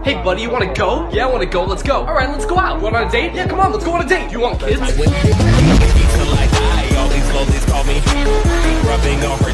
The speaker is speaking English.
Hey buddy, you wanna go? Yeah, I wanna go, let's go. Alright, let's go out. Going on a date? Yeah, come on, let's go on a date. You want kids? All these lollies call me, rubbing on her